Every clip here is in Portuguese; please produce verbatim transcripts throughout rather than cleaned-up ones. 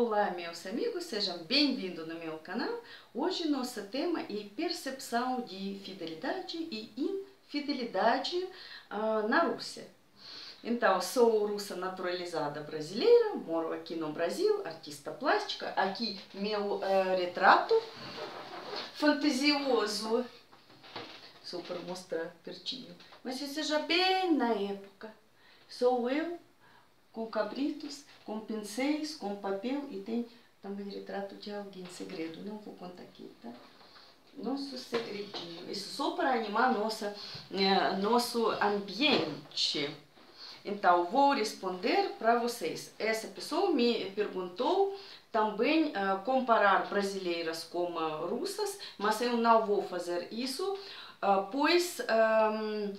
Olá, meus amigos, sejam bem-vindos no meu canal. Hoje nosso tema é percepção de fidelidade e infidelidade uh, na Rússia. Então, sou russa naturalizada brasileira, moro aqui no Brasil, artista plástica. Aqui meu uh, retrato fantasioso. Só para mostrar pertinho. Mas seja bem na época. Sou eu com cabritos, com pincéis, com papel e tem também retrato de alguém segredo. Não vou contar aqui, tá? Nosso segredinho. Isso só para animar nossa, né, nosso ambiente. Então, vou responder para vocês. Essa pessoa me perguntou também uh, comparar brasileiras com uh, russas, mas eu não vou fazer isso, uh, pois... Um,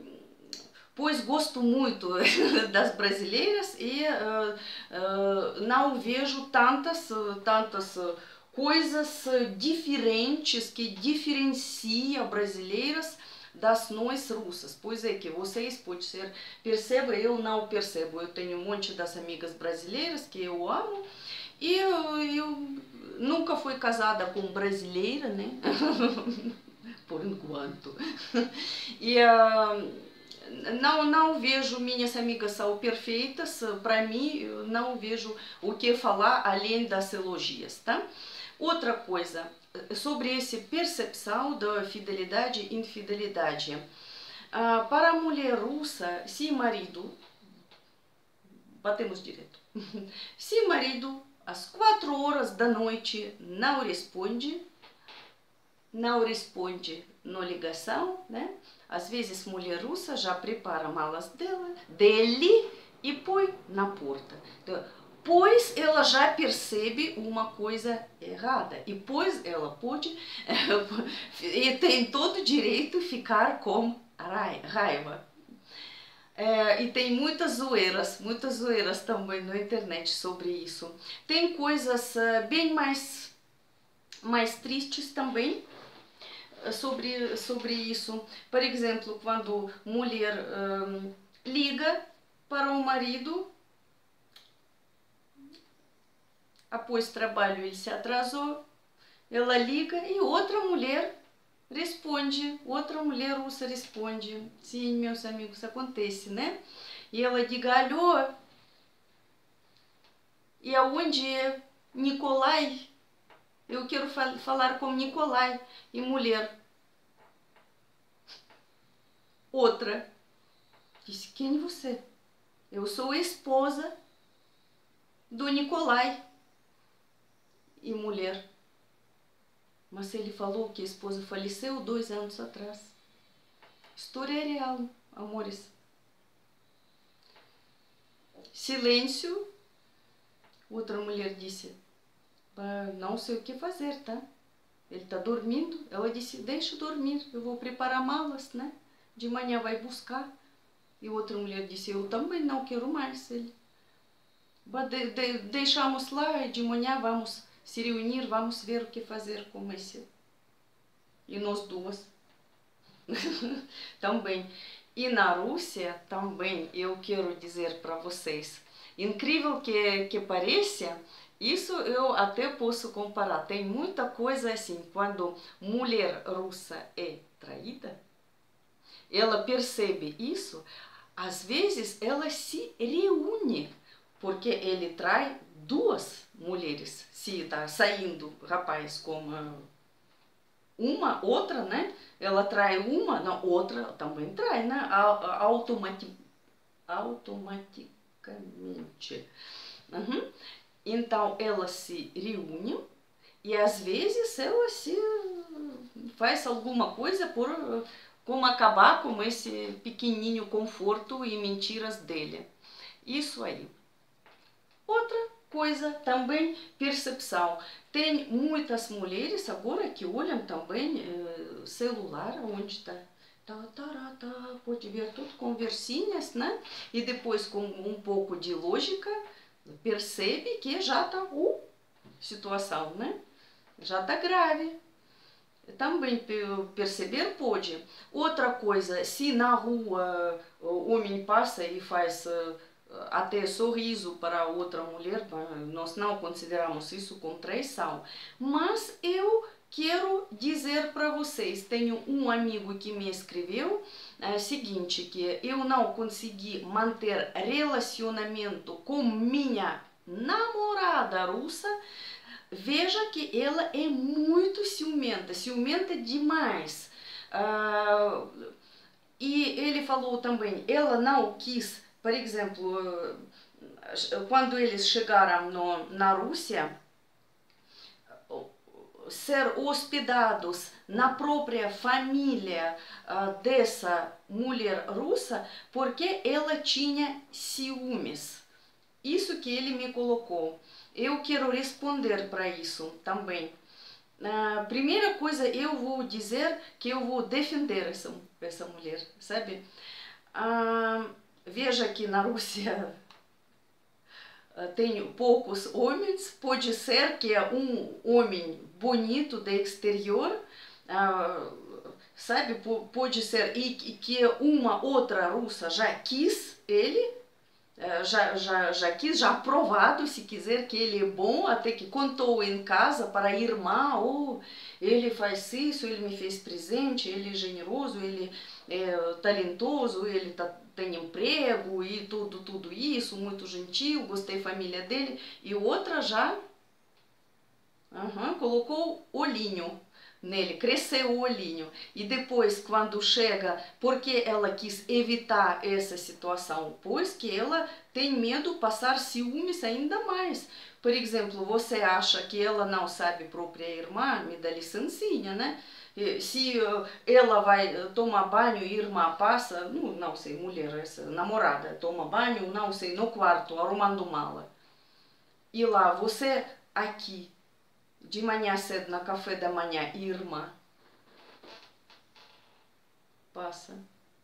Pois gosto muito das brasileiras e uh, uh, não vejo tantas, tantas coisas diferentes que diferenciam brasileiras das nós russas. Pois é que vocês, pode ser, percebam, eu não percebo. Eu tenho um monte das amigas brasileiras que eu amo e eu, eu nunca fui casada com brasileira, né? Por enquanto. E... Uh, Não, não vejo, minhas amigas são perfeitas, para mim não vejo o que falar além das elogias, tá? Outra coisa, sobre essa percepção da fidelidade e infidelidade. Ah, para a mulher russa, se marido, batemos direto, se marido às quatro horas da noite não responde, não responde na ligação, né? Às vezes, mulher russa já prepara malas dela, dele e põe na porta. Então, pois ela já percebe uma coisa errada. E pois ela pode, e tem todo o direito de ficar com raiva. É, e tem muitas zoeiras, muitas zoeiras também na internet sobre isso. Tem coisas uh, bem mais, mais tristes também. Sobre, sobre isso. Por exemplo, quando mulher um, liga para o marido, após trabalho ele se atrasou, ela liga e outra mulher responde, outra mulher russa responde. Sim, meus amigos, acontece, né? E ela diga, alô, e aonde é Nicolai? Eu quero fal falar com Nicolai. E mulher. Outra. Disse, quem é você? Eu sou a esposa do Nicolai. E mulher. Mas ele falou que a esposa faleceu dois anos atrás. História real, amores. Silêncio. Outra mulher disse, não sei o que fazer, tá? Ele tá dormindo. Ela disse, deixa eu dormir, eu vou preparar malas, né? De manhã vai buscar. E outra mulher disse, eu também não quero mais ele. De, de, deixamos lá e de manhã vamos se reunir, vamos ver o que fazer com esse. E nós duas. Também. E na Rússia, também, eu quero dizer para vocês, incrível que, que pareça, isso eu até posso comparar. Tem muita coisa assim, quando mulher russa é traída, ela percebe isso, às vezes ela se reúne, porque ele trai duas mulheres. Se está saindo rapaz com uma, outra, né? Ela trai uma, não, outra também trai, né? Automati automaticamente. Uhum. Então, ela se reúne e às vezes ela se faz alguma coisa por como acabar com esse pequenininho conforto e mentiras dele. Isso aí. Outra coisa também, percepção. Tem muitas mulheres agora que olham também uh, celular, onde está. Tá, tá, tá, pode ver tudo conversinhas, né? E depois com um pouco de lógica, percebe que já está uh, situação, né? Já está grave. Também perceber pode. Outra coisa, se na rua o homem passa e faz uh, até sorriso para outra mulher, nós não consideramos isso com traição. Mas eu quero dizer para vocês, tenho um amigo que me escreveu é, seguinte, que eu não consegui manter relacionamento com minha namorada russa. Veja que ela é muito ciumenta, ciumenta demais. Ah, e ele falou também, ela não quis, por exemplo, quando eles chegaram no, na Rússia, ser hospedados na própria família uh, dessa mulher russa, porque ela tinha ciúmes. Isso que ele me colocou. Eu quero responder para isso também. A uh, primeira coisa, eu vou dizer que eu vou defender essa, essa mulher, sabe? Uh, veja que na Rússia tem poucos homens, pode ser que um homem bonito de exterior, uh, sabe, pode ser e que uma outra russa já quis ele, uh, já, já, já quis, já aprovado, se quiser, que ele é bom, até que contou em casa para a irmã, oh, ele faz isso, ele me fez presente, ele é generoso, ele é talentoso, ele tá tem emprego e tudo, tudo isso, muito gentil, gostei da família dele. E outra já uhum, colocou olhinho nele, cresceu o olhinho. E depois, quando chega, porque ela quis evitar essa situação, pois que ela tem medo de passar ciúmes ainda mais. Por exemplo, você acha que ela não sabe própria irmã, me dá licencinha, né? Se ela vai tomar banho e a irmã passa, não, não sei, mulher, essa namorada, toma banho, não sei, no quarto, arrumando mala. E lá, você aqui, de manhã cedo, na café da manhã, irmã, passa.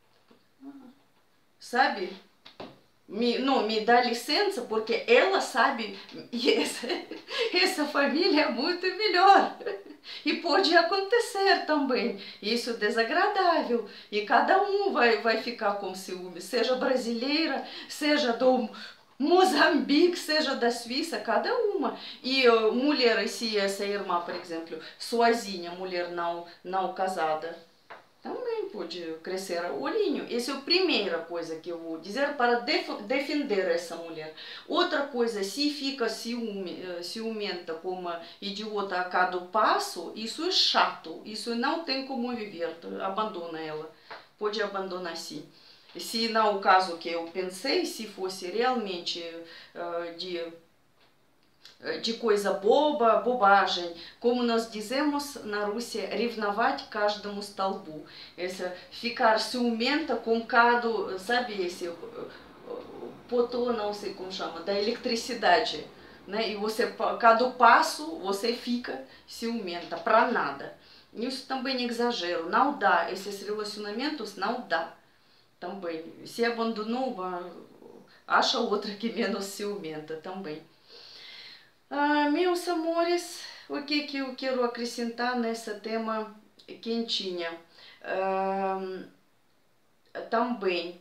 Sabe? Me, não, me dá licença, porque ela sabe, e essa, essa família é muito melhor. E pode acontecer também, isso é desagradável, e cada um vai, vai ficar com ciúme, seja brasileira, seja do Moçambique, seja da Suíça, cada uma. E uh, mulher, se essa irmã, por exemplo, sozinha, mulher não, não casada, também pode crescer o olhinho. Essa é a primeira coisa que eu vou dizer para def defender essa mulher. Outra coisa, se fica ciúme, ciumenta como idiota a cada passo, isso é chato, isso não tem como viver, abandona ela, pode abandonar sim. Se não o caso que eu pensei, se fosse realmente uh, de... de coisa boba, bobagem, como nós dizemos na Rússia, ревновать каждому столбу. Essa, ficar ciumenta com cada, sabe, esse potô, não sei como chama, da eletricidade, né? E você, cada passo, você fica ciumenta, para nada. Isso também é exagero, não dá, esses relacionamentos não dá. Também, se abandonou, acha outra que menos ciumenta também. Ah, meus amores, o que, que eu quero acrescentar nesse tema quentinha? Ah, também,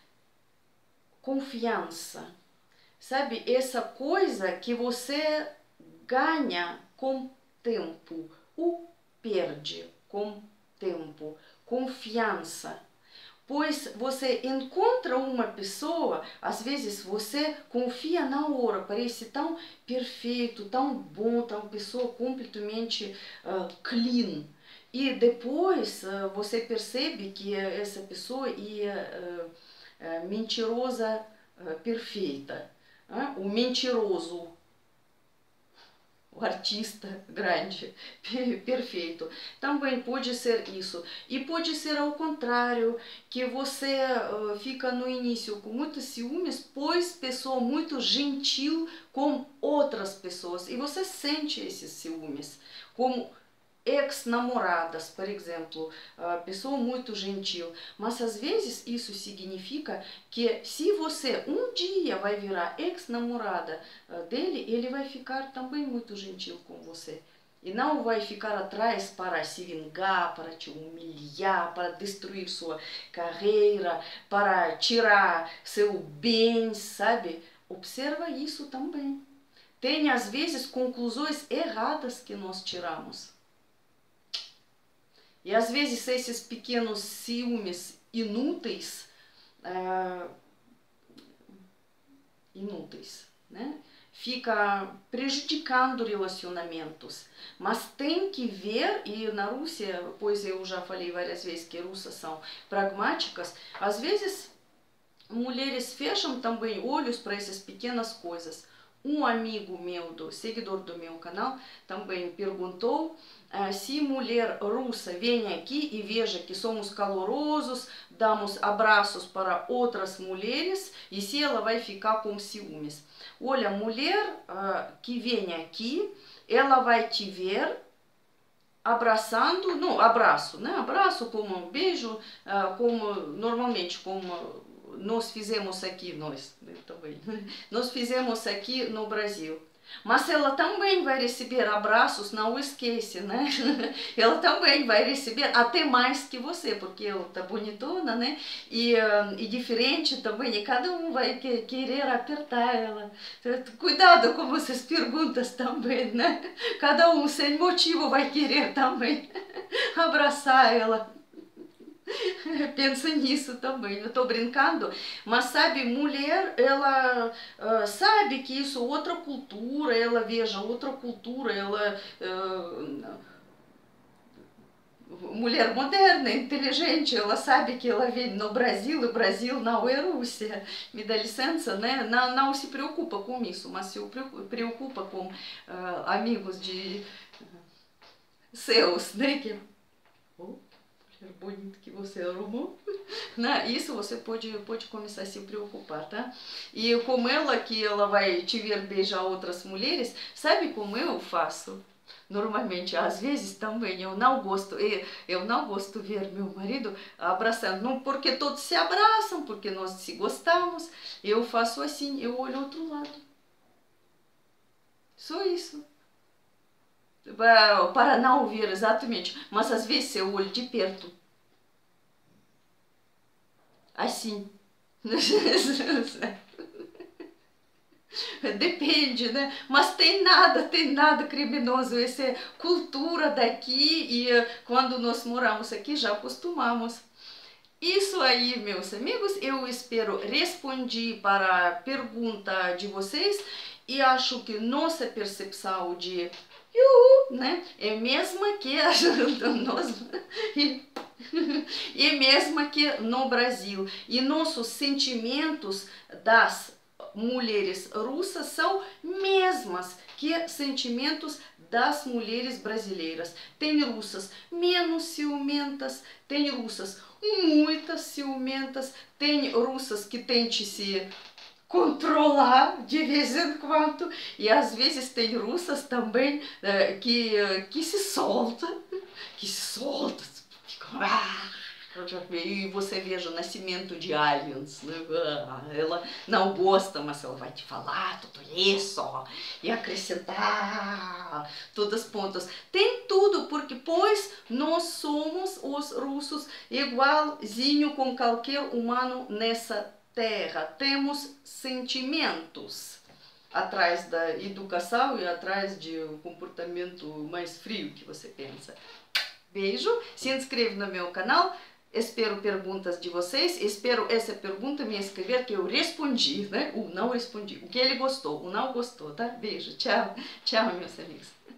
confiança. Sabe, essa coisa que você ganha com tempo, ou perde com tempo, confiança. Pois você encontra uma pessoa, às vezes você confia na hora, parece tão perfeito, tão bom, tão pessoa completamente uh, clean. E depois uh, você percebe que essa pessoa é uh, uh, mentirosa uh, perfeita. Uh, o mentiroso, o artista grande, perfeito. Também pode ser isso. E pode ser ao contrário, que você uh, fica no início com muitos ciúmes, pois pessoa muito gentil com outras pessoas. E você sente esses ciúmes, como ex-namoradas, por exemplo, uh, pessoa muito gentil. Mas às vezes isso significa que se você um dia vai virar ex-namorada uh, dele, ele vai ficar também muito gentil com você. E não vai ficar atrás para se vingar, para te humilhar, para destruir sua carreira, para tirar seu bem, sabe? Observa isso também. Tem, às vezes, conclusões erradas que nós tiramos. E, às vezes, esses pequenos ciúmes inúteis, ah, inúteis, né? Fica prejudicando relacionamentos. Mas tem que ver, e na Rússia, pois eu já falei várias vezes que russas são pragmáticas, às vezes mulheres fecham também olhos para essas pequenas coisas. Um amigo meu, do, seguidor do meu canal, também perguntou uh, se mulher russa vem aqui e veja que somos calorosos, damos abraços para outras mulheres e se ela vai ficar com ciúmes. Olha, mulher uh, que vem aqui, ela vai te ver abraçando, não, abraço, né? Abraço como um beijo, uh, como normalmente, como nós fizemos aqui, nós, também, nós fizemos aqui no Brasil. Mas ela também vai receber abraços, não esquece, né? Ela também vai receber até mais que você, porque ela tá bonitona, né? E, uh, e diferente também, e cada um vai que, querer apertar ela. Cuidado com essas perguntas também, né? Cada um sem motivo vai querer também abraçar ela. Pensa nisso também, eu tô brincando, mas sabe, mulher, ela uh, sabe que isso é outra cultura, ela veja outra cultura, ela uh, mulher moderna, inteligente, ela sabe que ela vem no Brasil, o Brasil não é Rússia, me dá licença, né? Não, não se preocupa com isso, mas se preocupa com uh, amigos de seus, né? Que, oh, bonito que você arrumou, né? Isso você pode, pode começar a se preocupar, tá? E como ela, que ela vai te ver beijar outras mulheres, sabe como eu faço? Normalmente, às vezes também, eu não gosto, eu, eu não gosto de ver meu marido abraçando, não porque todos se abraçam, porque nós se gostamos, eu faço assim, eu olho ao outro lado. Só isso. Para não ver exatamente, mas às vezes eu olho de perto, assim, depende, né? Mas tem nada, tem nada criminoso, essa é cultura daqui e quando nós moramos aqui já acostumamos. Isso aí, meus amigos, eu espero respondi para a pergunta de vocês e acho que nossa percepção de Uhul, né? É mesma que nós, é mesma que no Brasil. E nossos sentimentos das mulheres russas são mesmas que sentimentos das mulheres brasileiras. Tem russas menos ciumentas, tem russas muitas ciumentas, tem russas que tentem se controlar de vez em quando, e às vezes tem russas também uh, que, uh, que se solta, que se solta, e você veja o nascimento de aliens, né? Ela não gosta, mas ela vai te falar tudo isso, e acrescentar todas as pontas. Tem tudo, porque pois nós somos os russos igualzinho com qualquer humano nessa terra, temos sentimentos atrás da educação e atrás de um comportamento mais frio que você pensa. Beijo, se inscreve no meu canal, espero perguntas de vocês, espero essa pergunta me escrever que eu respondi, né? Ou não respondi, o que ele gostou, ou não gostou, tá? Beijo, tchau, tchau meus amigos.